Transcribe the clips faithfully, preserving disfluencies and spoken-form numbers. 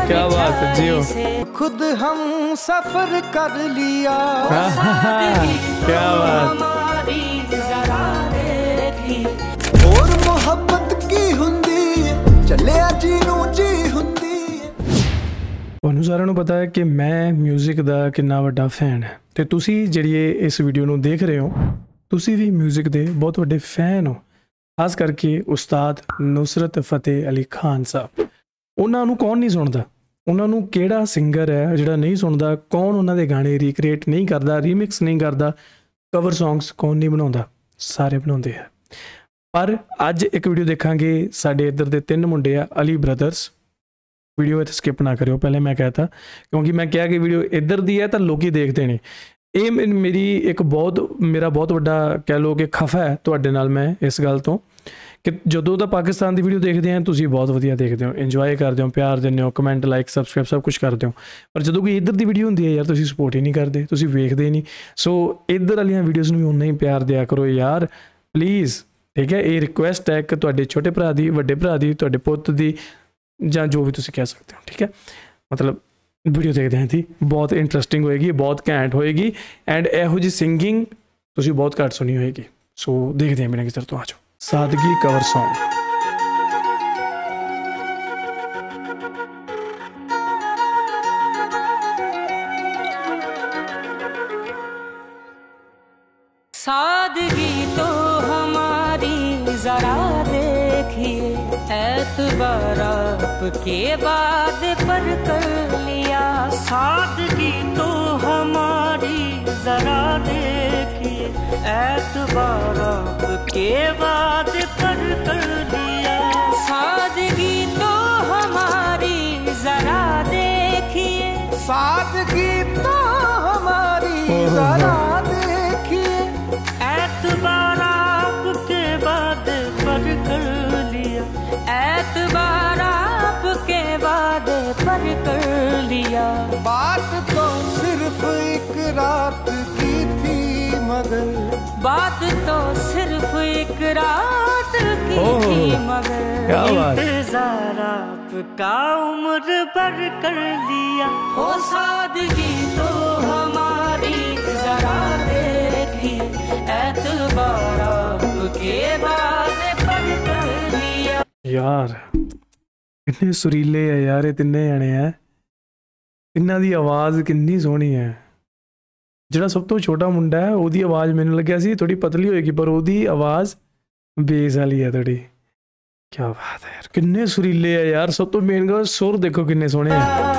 क्या बात है जियो। खुद हम सफर कर लिया। क्या बात। और मोहब्बत की हुंदी चले जी नू जी हुंदी। ਤੁਹਾਨੂੰ ਸਾਰਿਆਂ ਨੂੰ ਪਤਾ ਹੈ ਕਿ ਮੈਂ ਮਿਊਜ਼ਿਕ ਦਾ ਕਿੰਨਾ ਵੱਡਾ ਫੈਨ ਹੈ ਤੇ ਤੁਸੀਂ ਜਿਹੜੀ ਇਸ ਵੀਡੀਓ ਨੂੰ ਦੇਖ ਰਹੇ ਹੋ ਤੁਸੀਂ ਵੀ ਮਿਊਜ਼ਿਕ ਦੇ ਬਹੁਤ ਵੱਡੇ ਫੈਨ ਹੋ, ਖਾਸ ਕਰਕੇ ਉਸਤਾਦ ਨੁਸਰਤ ਫਤਿਹ ਅਲੀ ਖਾਨ ਸਾਹਿਬ। ਉਹਨਾਂ ਨੂੰ ਕੌਣ ਨਹੀਂ ਸੁਣਦਾ, ਉਹਨਾਂ ਨੂੰ ਕਿਹੜਾ ਸਿੰਗਰ ਹੈ ਜਿਹੜਾ ਨਹੀਂ ਸੁਣਦਾ, ਕੌਣ ਉਹਨਾਂ ਦੇ ਗਾਣੇ ਰੀਕ੍ਰੀਏਟ ਨਹੀਂ ਕਰਦਾ, ਰੀਮਿਕਸ ਨਹੀਂ ਕਰਦਾ, ਕਵਰ ਸੌਂਗਸ ਕੌਣ ਨਹੀਂ ਬਣਾਉਂਦਾ, ਸਾਰੇ ਬਣਾਉਂਦੇ ਆ। ਪਰ ਅੱਜ ਇੱਕ ਵੀਡੀਓ ਦੇਖਾਂਗੇ, ਸਾਡੇ ਇੱਧਰ ਦੇ ਤਿੰਨ ਮੁੰਡੇ ਆ ਅਲੀ ਬ੍ਰਦਰਸ। ਵੀਡੀਓ ਇੱਥੇ ਸਕਿਪ ਨਾ ਕਰਿਓ, ਪਹਿਲੇ ਮੈਂ ਕਹਿਤਾ ਕਿਉਂਕਿ ਮੈਂ ਕਿਹਾ ਕਿ ਵੀਡੀਓ ਇੱਧਰ ਦੀ ਹੈ ਤਾਂ ਲੋਕੀ ਦੇਖਦੇ ਨੇ। ਇਹ ਮੇਰੀ ਇੱਕ ਬਹੁਤ ਮੇਰਾ ਬਹੁਤ ਵੱਡਾ ਕਹਿ ਲਓ ਕਿ ਖਫਾ ਹੈ ਤੁਹਾਡੇ ਨਾਲ ਮੈਂ ਇਸ ਗੱਲ ਤੋਂ ਕਿ ਜਦੋਂ ਦਾ ਪਾਕਿਸਤਾਨ ਦੀ ਵੀਡੀਓ ਦੇਖਦੇ ਆ ਤੁਸੀਂ ਬਹੁਤ ਵਧੀਆ ਦੇਖਦੇ ਹੋ, ਇੰਜੋਏ ਕਰਦੇ ਹੋ, ਪਿਆਰ ਦਿੰਦੇ ਹੋ, ਕਮੈਂਟ ਲਾਈਕ ਸਬਸਕ੍ਰਾਈਬ ਸਭ ਕੁਝ ਕਰਦੇ ਹੋ। ਪਰ ਜਦੋਂ ਕੋਈ ਇੱਧਰ ਦੀ ਵੀਡੀਓ ਹੁੰਦੀ ਹੈ ਯਾਰ ਤੁਸੀਂ ਸਪੋਰਟ ਹੀ ਨਹੀਂ ਕਰਦੇ, ਤੁਸੀਂ ਵੇਖਦੇ ਨਹੀਂ। ਸੋ ਇੱਧਰ ਵਾਲੀਆਂ ਵੀਡੀਓਜ਼ ਨੂੰ ਵੀ ਉਨਾ ਹੀ ਪਿਆਰ ਦਿਆ ਕਰੋ ਯਾਰ ਪਲੀਜ਼, ਠੀਕ ਹੈ। ਇਹ ਰਿਕੁਐਸਟ ਹੈ ਕਿ ਤੁਹਾਡੇ ਛੋਟੇ ਭਰਾ ਦੀ, ਵੱਡੇ ਭਰਾ ਦੀ, ਤੁਹਾਡੇ ਪੁੱਤ ਦੀ ਜਾਂ ਜੋ ਵੀ ਤੁਸੀਂ ਕਹਿ ਸਕਦੇ ਹੋ, ਠੀਕ ਹੈ। ਮਤਲਬ ਵੀਡੀਓ ਦੇਖਦੇ ਹਾਂ ਜੀ, ਬਹੁਤ ਇੰਟਰਸਟਿੰਗ ਹੋਏਗੀ, ਬਹੁਤ ਘੈਂਟ ਹੋਏਗੀ ਐਂਡ ਇਹੋ ਜਿਹੀ ਸਿੰਗਿੰਗ ਤੁਸੀਂ ਬਹੁਤ ਘੱਟ ਸੁਣੀ ਹੋਏਗੀ। ਸੋ ਦੇਖਦੇ ਹਾਂ ਬਿਨਾਂ ਕਿਸੇ ਤੋਂ। ਆ ਜਾਓ ਸਾਦਗੀ ਕਵਰ ਸੌਂਗ। सादगी तो हमारी जरा देखिए, एतबार आपके बाद पर कर लिया। सादगी तो हमारी जरा देखिए, एतबार आपके बाद पर कर लिया। सादगी तो हमारी जरा देखिए, सादगी तो हमारी जरा देखिए, एतबार आपके बाद पर कर लिया। एतबार आपके बाद पर कर लिया। बात तो सिर्फ एक रात की थी मगर, बात तो सिर्फ एक रात की थी मगर, इंतजार आपका उम्र भर कर लिया। हो सादगी तो हमारी जरा देखी, एतबार आपके बाद पर कर लिया। यार कितने सुरीले है यार ये तिन्ने जने है, इन्हां दी आवाज़ कितनी सोहनी है। ਜਿਹੜਾ ਸਭ ਤੋਂ ਛੋਟਾ ਮੁੰਡਾ ਹੈ ਉਹਦੀ ਆਵਾਜ਼ ਮੈਨੂੰ ਲੱਗਿਆ ਸੀ ਥੋੜੀ ਪਤਲੀ ਹੋਏਗੀ ਪਰ ਉਹਦੀ ਆਵਾਜ਼ ਬੇਸ ਵਾਲੀ ਹੈ ਥੋੜੀ। ਕੀ ਬਾਤ ਹੈ ਯਾਰ, ਕਿੰਨੇ ਸੁਰੀਲੇ ਆ ਯਾਰ। ਸਭ ਤੋਂ ਮੇਨ ਗੱਲ ਸੁਰ ਦੇਖੋ ਕਿੰਨੇ ਸੋਹਣੇ ਆ।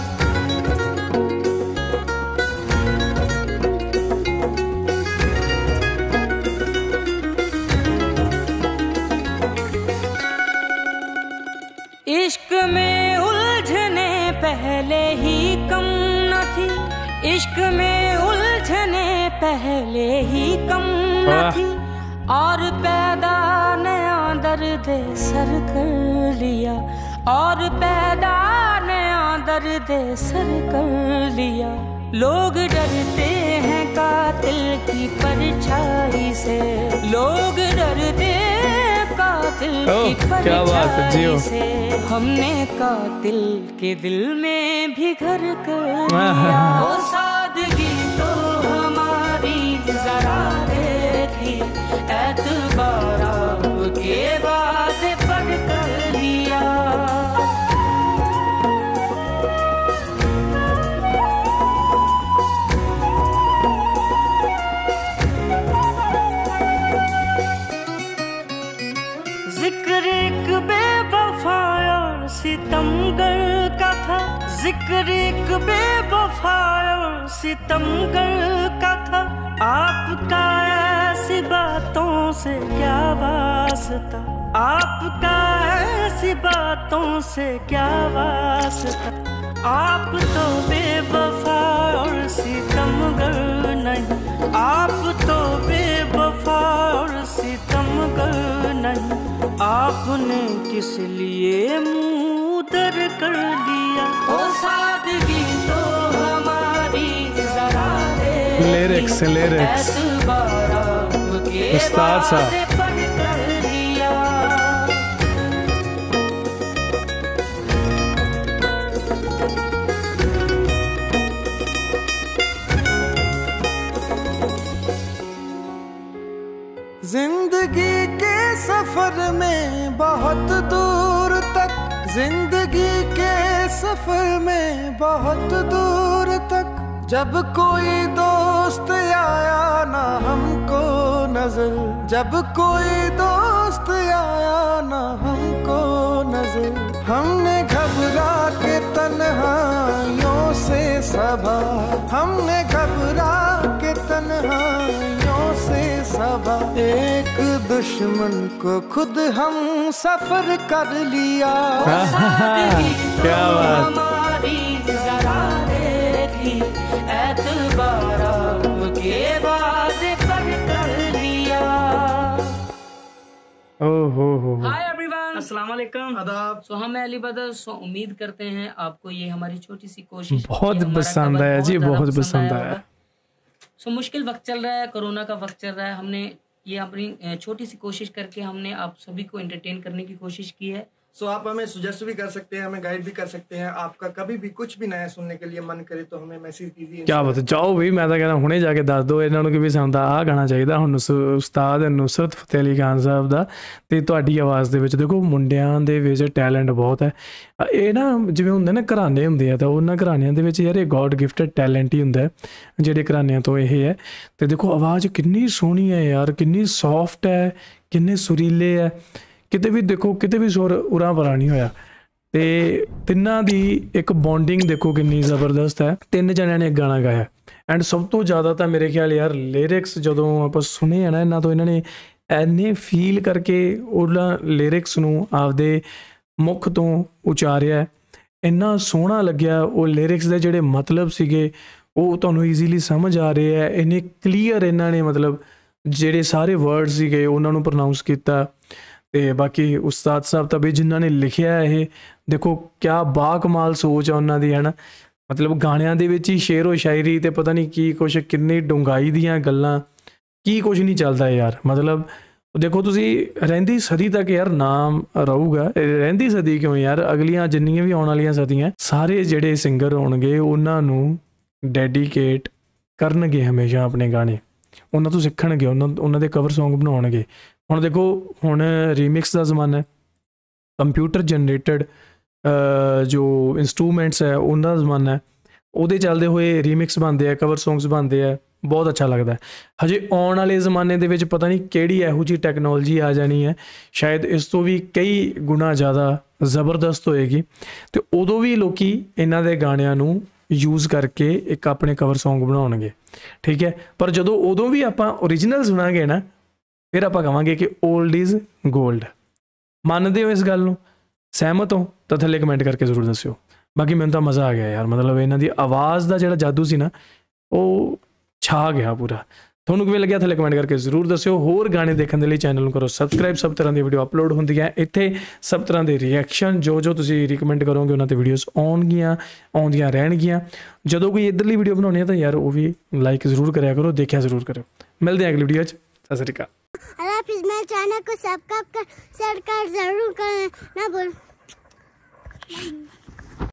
इश्क में उलझने पहले ही कम न थी, इश्क में उलझने पहले ही कम न थी, और पैदा नया दर्द सर कर लिया, और पैदा नया दर्द सर कर लिया। लोग डरते हैं कातिल की परछाई से, लोग डरते कातिल की परछाई से, हमने कातिल के दिल में भी घर कर लिया। वो सादगी तो हमारी जरा देखी, एतबार आपके बाद पर कर लिया। जिक्र एक बेवफा और सितमगर का था, जिक्र एक बेवफा और सितमगर का था, आपका ऐसी बातों से क्या वास्ता, आपका ऐसी बातों से क्या वास्ता। आप तो बेवफा और सितमगर नहीं, आप तो बेवफा और सितमगर नहीं, आपने किस लिए मुँह दर कर दिया। ओ सादगी तो हमारी जरा लिरिक्स लिरिक्स उस्ताद साहब। सफर में बहुत दूर तक, जिंदगी के सफर में बहुत दूर तक, जब कोई दोस्त आया ना हमको नजर, जब कोई दोस्त आया ना हमको नजर, हमने घबरा के तन्हाइयों से सबा, हमने घबरा के तन्हाइयों से सबा, एक दुश्मन को खुद हम सफर कर लिया। क्या बात। ओहो हो। हाय एवरीवन, अस्सलाम वालेकुम। आदाब। सो हम अली बदर। सो उम्मीद करते हैं आपको ये हमारी छोटी सी कोशिश बहुत पसंद आया जी, बहुत पसंद आया। सो मुश्किल वक्त चल रहा है, कोरोना का वक्त चल रहा है, हमने ये अपनी छोटी सी कोशिश करके हमने आप सभी को एंटरटेन करने की कोशिश की है। सो so, आप हमें सुजेस्ट भी कर सकते हैं, हमें गाइड भी कर सकते हैं। आपका कभी भी कुछ भी नया सुनने के लिए मन करे तो हमें मैसेज कीजिए। क्या बात है, जाओ भी, मैं तो कहना हुणे जाके दस दो ਇਹਨਾਂ ਨੂੰ ਕਿ ਵੀ ਸਾਨੂੰ ਤਾਂ ਆਹ ਗਾਣਾ ਚਾਹੀਦਾ ਹੁਣ ਉਸਤਾਦ ਨੁਸਰਤ ਫਤਿਹ ਅਲੀ ਖਾਨ ਸਾਹਿਬ ਦਾ ਤੇ ਤੁਹਾਡੀ ਆਵਾਜ਼ ਦੇ ਵਿੱਚ। ਦੇਖੋ ਮੁੰਡਿਆਂ ਦੇ ਵਿੱਚ ਟੈਲੈਂਟ ਬਹੁਤ ਹੈ। ਇਹ ਨਾ ਜਿਵੇਂ ਹੁੰਦੇ ਨਾ ਘਰਾਣੇ ਹੁੰਦੇ ਆ ਤਾਂ ਉਹਨਾਂ ਘਰਾਣਿਆਂ ਦੇ ਵਿੱਚ ਯਾਰ ਇਹ ਗੋਡ ਗਿਫਟਡ ਟੈਲੈਂਟ ਹੀ ਹੁੰਦਾ ਜਿਹੜੇ ਘਰਾਣਿਆਂ ਤੋਂ ਇਹ ਹੈ। ਤੇ ਦੇਖੋ ਆਵਾਜ਼ ਕਿੰਨੀ ਸੋਹਣੀ ਹੈ ਯਾਰ, ਕਿੰਨੀ ਸੌਫਟ ਹੈ, ਕਿੰਨੇ ਸੁਰੀਲੇ ਹੈ, ਕਿਤੇ ਵੀ ਦੇਖੋ ਕਿਤੇ ਵੀ ਸੁਰ ਉਰਾਂ ਪਰਾਂ ਨਹੀਂ ਹੋਇਆ। ਤੇ ਤਿੰਨਾਂ ਦੀ ਇੱਕ ਬੌਂਡਿੰਗ ਦੇਖੋ ਕਿੰਨੀ ਜ਼ਬਰਦਸਤ ਹੈ। ਤਿੰਨ ਜਣਿਆਂ ਨੇ ਇੱਕ ਗਾਣਾ ਗਾਇਆ ਐਂਡ ਸਭ ਤੋਂ ਜ਼ਿਆਦਾ ਤਾਂ ਮੇਰੇ ਖਿਆਲ ਯਾਰ ਲਿਰਿਕਸ ਜਦੋਂ ਆਪਾਂ ਸੁਣੇ ਆ ਨਾ ਇਹਨਾਂ ਤੋਂ, ਇਹਨਾਂ ਨੇ ਐਨੇ ਫੀਲ ਕਰਕੇ ਉਹਨਾਂ ਲਿਰਿਕਸ ਨੂੰ ਆਪਦੇ ਮੁੱਖ ਤੋਂ ਉਚਾਰਿਆ, ਇੰਨਾ ਸੋਹਣਾ ਲੱਗਿਆ। ਉਹ ਲਿਰਿਕਸ ਦੇ ਜਿਹੜੇ ਮਤਲਬ ਸੀਗੇ ਉਹ ਤੁਹਾਨੂੰ ਈਜ਼ੀਲੀ ਸਮਝ ਆ ਰਹੇ ਹੈ, ਇੰਨੇ ਕਲੀਅਰ ਇਹਨਾਂ ਨੇ ਮਤਲਬ ਜਿਹੜੇ ਸਾਰੇ ਵਰਡ ਸੀਗੇ ਉਹਨਾਂ ਨੂੰ ਪ੍ਰੋਨਾਊਂਸ ਕੀਤਾ। ਤੇ ਬਾਕੀ ਉਸਤਾਦ ਸਾਹਿਬ ਤਾਂ ਵੀ ਜਿਨ੍ਹਾਂ ਨੇ ਲਿਖਿਆ ਇਹ ਦੇਖੋ ਕਿਆ ਬਾਕਮਾਲ ਸੋਚ ਆ ਉਹਨਾਂ ਦੀ, ਹੈ ਨਾ। ਮਤਲਬ ਗਾਣਿਆਂ ਦੇ ਵਿੱਚ ਹੀ ਸ਼ੇਰੋ ਸ਼ਾਇਰੀ ਤੇ ਪਤਾ ਨਹੀਂ ਕੀ ਕੁਛ, ਕਿੰਨੀ ਡੂੰਘਾਈ ਦੀਆਂ ਗੱਲਾਂ, ਕੀ ਕੁਛ ਨਹੀਂ ਚੱਲਦਾ ਯਾਰ। ਮਤਲਬ ਦੇਖੋ ਤੁਸੀਂ ਰਹਿੰਦੀ ਸਦੀ ਤੱਕ ਯਾਰ ਨਾਮ ਰਹੂਗਾ। ਰਹਿੰਦੀ ਸਦੀ ਕਿਉਂ ਯਾਰ, ਅਗਲੀਆਂ ਜਿੰਨੀਆਂ ਵੀ ਆਉਣ ਵਾਲੀਆਂ ਸਦੀਆਂ ਸਾਰੇ ਜਿਹੜੇ ਸਿੰਗਰ ਹੋਣਗੇ ਉਹਨਾਂ ਨੂੰ ਡੈਡੀਕੇਟ ਕਰਨਗੇ ਹਮੇਸ਼ਾ ਆਪਣੇ ਗਾਣੇ, ਉਹਨਾਂ ਤੋਂ ਸਿੱਖਣਗੇ, ਉਹਨਾਂ ਉਹਨਾਂ ਦੇ ਕਵਰ ਸੌਂਗ ਬਣਾਉਣਗੇ। ਹੁਣ ਦੇਖੋ ਹੁਣ ਰੀਮਿਕਸ ਦਾ ਜ਼ਮਾਨਾ ਹੈ, ਕੰਪਿਊਟਰ ਜਨਰੇਟਡ ਜੋ ਇੰਸਟਰੂਮੈਂਟਸ ਹੈ ਉਹਨਾਂ ਦਾ ਜ਼ਮਾਨਾ ਹੈ, ਉਹਦੇ ਚੱਲਦੇ ਹੋਏ ਰੀਮਿਕਸ ਬਣਦੇ ਆ, ਕਵਰ ਸੌਂਗਸ ਬਣਦੇ ਆ, ਬਹੁਤ ਅੱਛਾ ਲੱਗਦਾ। ਹਜੇ ਆਉਣ ਵਾਲੇ ਜ਼ਮਾਨੇ ਦੇ ਵਿੱਚ ਪਤਾ ਨਹੀਂ ਕਿਹੜੀ ਇਹੋ ਜਿਹੀ ਟੈਕਨੋਲੋਜੀ ਆ ਜਾਣੀ ਹੈ, ਸ਼ਾਇਦ ਇਸ ਤੋਂ ਵੀ ਕਈ ਗੁਣਾ ਜ਼ਿਆਦਾ ਜ਼ਬਰਦਸਤ ਹੋਏਗੀ। ਅਤੇ ਉਦੋਂ ਵੀ ਲੋਕ ਇਹਨਾਂ ਦੇ ਗਾਣਿਆਂ ਨੂੰ ਯੂਜ਼ ਕਰਕੇ ਇੱਕ ਆਪਣੇ ਕਵਰ ਸੌਂਗ ਬਣਾਉਣਗੇ, ਠੀਕ ਹੈ। ਪਰ ਜਦੋਂ ਉਦੋਂ ਵੀ ਆਪਾਂ ਓਰੀਜਨਲ ਸੁਣਾਂਗੇ ਨਾ, ਫਿਰ ਆਪਾਂ ਕਹਾਂਗੇ ਕਿ ਓਲਡ ਇਜ਼ ਗੋਲਡ। ਮੰਨਦੇ ਹੋ ਇਸ ਗੱਲ ਨੂੰ? ਸਹਿਮਤ ਹੋ ਤਾਂ ਥੱਲੇ ਕਮੈਂਟ ਕਰਕੇ ਜ਼ਰੂਰ ਦੱਸਿਓ। ਬਾਕੀ ਮੈਨੂੰ ਤਾਂ ਮਜ਼ਾ ਆ ਗਿਆ ਯਾਰ, ਮਤਲਬ ਇਹਨਾਂ ਦੀ ਆਵਾਜ਼ ਦਾ ਜਿਹੜਾ ਜਾਦੂ ਸੀ ਨਾ ਉਹ ਛਾ ਗਿਆ ਪੂਰਾ। ਤੁਹਾਨੂੰ ਕਿਵੇਂ ਲੱਗਿਆ ਥੱਲੇ ਕਮੈਂਟ ਕਰਕੇ ਜ਼ਰੂਰ ਦੱਸਿਓ। ਹੋਰ ਗਾਣੇ ਦੇਖਣ ਦੇ ਲਈ ਚੈਨਲ ਨੂੰ ਕਰੋ ਸਬਸਕ੍ਰਾਈਬ। ਸਭ ਤਰ੍ਹਾਂ ਦੀ ਵੀਡੀਓ ਅਪਲੋਡ ਹੁੰਦੀਆਂ ਇੱਥੇ, ਸਭ ਤਰ੍ਹਾਂ ਦੇ ਰਿਐਕਸ਼ਨ ਜੋ ਜੋ ਤੁਸੀਂ ਰਿਕਮੈਂਡ ਕਰੋਗੇ ਉਹਨਾਂ 'ਤੇ ਵੀਡੀਓਜ਼ ਆਉਣਗੀਆਂ, ਆਉਂਦੀਆਂ ਰਹਿਣਗੀਆਂ। ਜਦੋਂ ਕੋਈ ਇੱਧਰਲੀ ਵੀਡੀਓ ਬਣਾਉਣੀ ਹੈ ਤਾਂ ਯਾਰ ਉਹ ਵੀ ਲਾਈਕ ਜ਼ਰੂਰ ਕਰਿਆ ਕਰੋ, ਦੇਖਿਆ ਜ਼ਰੂਰ ਕਰਿਓ। ਮਿਲਦੇ ਹਾਂ ਅਗਲੀ ਵੀਡੀਓ 'ਚ। सत श्री अकाल। अल्लाह हाफिज़। मेरे चैनल को सब्सक्राइब कर, शेयर कर जरूर करें ना बोल।